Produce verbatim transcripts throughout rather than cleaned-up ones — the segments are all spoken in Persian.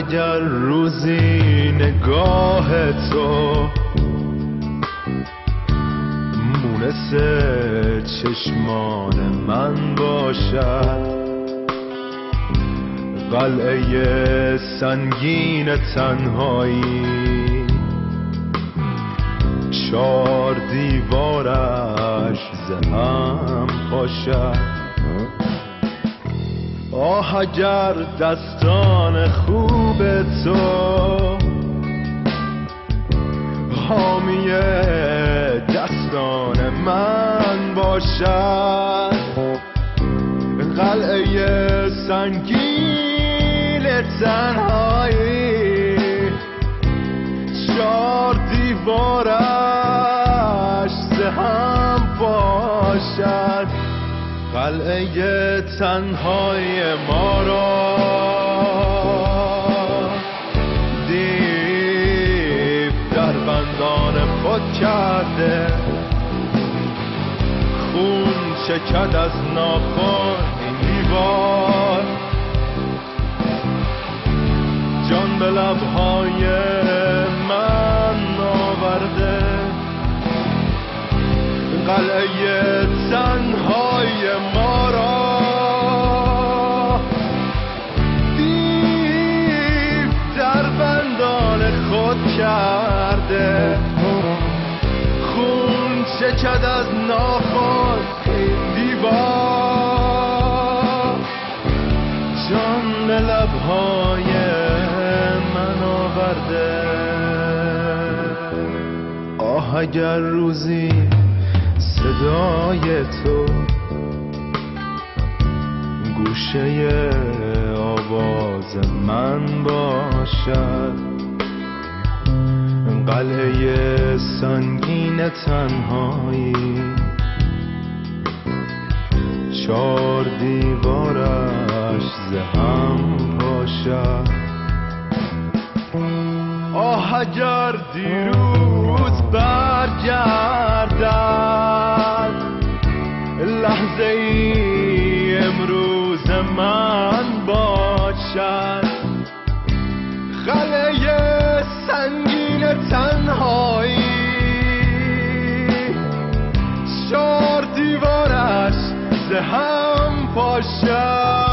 اگر روزی نگاه تو مونس چشمان من باشد، قلعه سنگین تنهایی چار دیوارش زهم باشد. آه اگر دستان خوب تو حامی دستان من باشد، قلعه سنگین تنهایی چار دیوارش زهم باشد. قلعه تنهای ما را دیو در بندان خود کرده، خون چکد از ناخن این دیوار، جان به لبهای من آورده. قلعه تنهای ما را دیو در بندان خود کرده، خون چکد از ناخن این دیوار، جان به لبهای من آورده. آه اگر روزی صدای تو گوشه آواز من باشد، قلعه سنگین تنهایی چار دیوارش زهم باشد. آه اگر دیروز برگردد لحظه ای امروز من باشد، قلعه سنگین تنهایی چار دیوارش زهم باشد.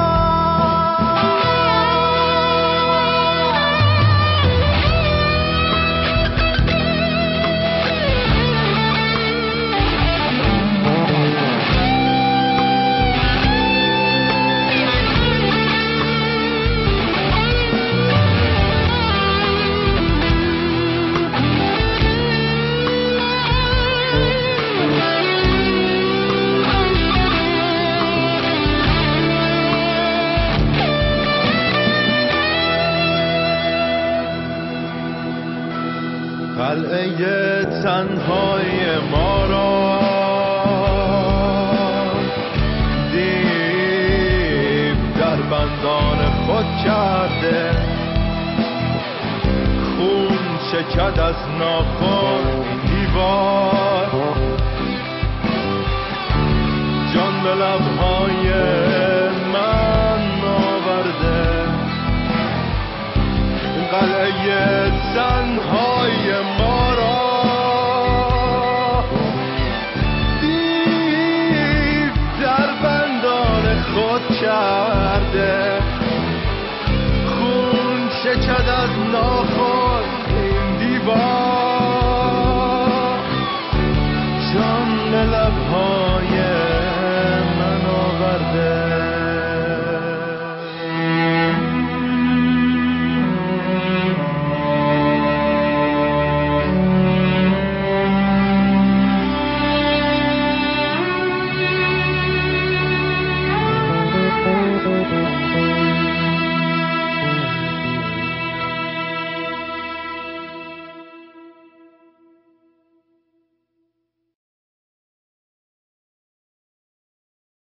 قلعه تنهای ما را دیو در بندان خود کرده، خون چکد از ناخن دیوار، جان به لبهای من آورده. قلعه تنهای ما را دیو در بندان خود کرده، خون چکد از ناخن این دیوار، جان به لبهای